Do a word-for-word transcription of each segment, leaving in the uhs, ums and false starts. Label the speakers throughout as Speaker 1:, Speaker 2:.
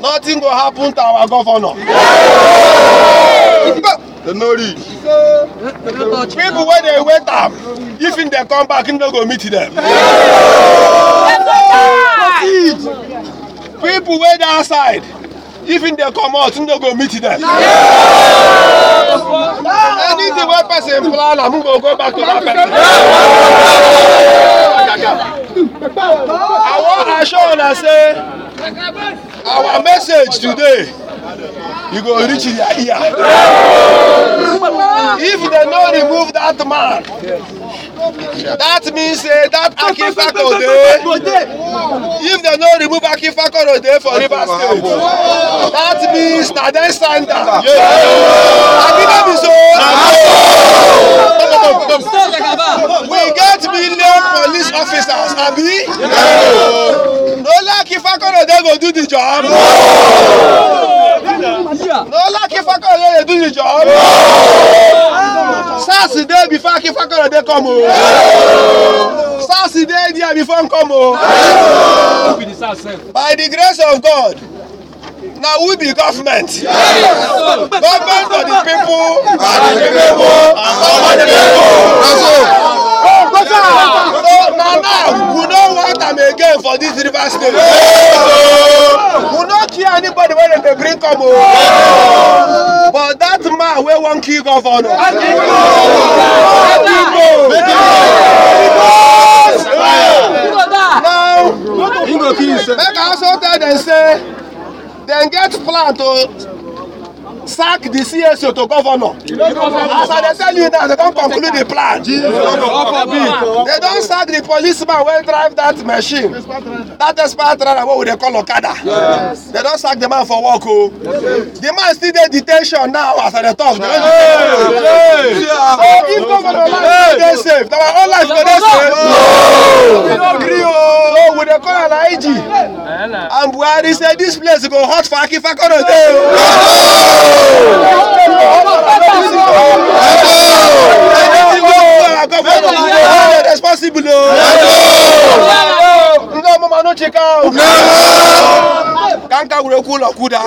Speaker 1: nothing will happen to our governor. The no reach. People when they wait up, if they come back, they go meet them. People wait outside, if they come out, they go meet them. Anything where person plan, I'm going to go back to that person. I want to assure and say, our message today, you go reach their ear. If they don't remove that man, that means uh, that Akin Fakorode, if they don't remove Akin Fakorode for Rivers State, that means that they stand down. We get million police officers, Abi. No like if Fakorode go do the job. No like if Fakorode do the job. Saturday before Akin Fakorode come home. Saturday there before come home. By the grace of God, now we be government. Government for the people, and the people, and for the people. So now, now we don't want them again for this Rivers State. We don't care anybody when they bring come home. But that man we won't kill governor. Now, make I also tell them say, then get plan to sack the C S O to governor. As I tell you that, they don't conclude the plan. They don't sack the policeman when drive that machine. That expert runner, what would they call Okada? Yes. They don't sack the man for work. Oh. The man still in detention now as I talk. So if governor life they safe, our own life they safe. So would they call an I G? And Buhari said this place go hot for Akin Fakorode. Responsible. No, mama, no check out. Kanka will cool or kuda.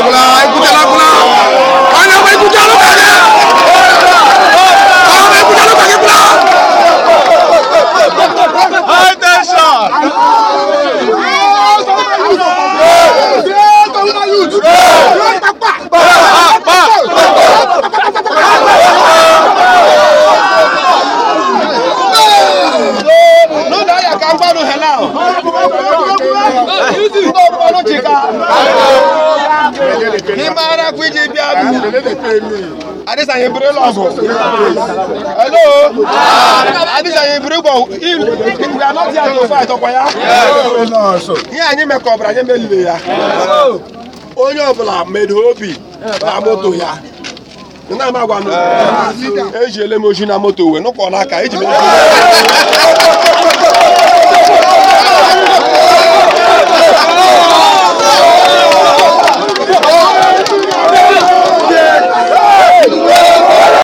Speaker 1: Adisa Yebure Logo. Hello. Adisa Yebure Go. We are not here to fight, Okoya. Here, I need me cobra. I need me live. Onye obula made hope. Na moto ya. Na ma gwa no. Eji ele moji na moto we. No ko na ka eji me.